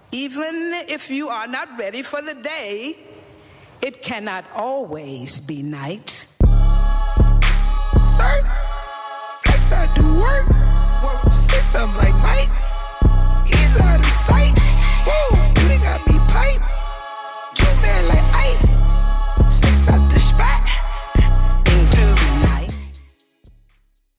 Even if you are not ready for the day, it cannot always be night. Sir, flex, I do work. 6 of my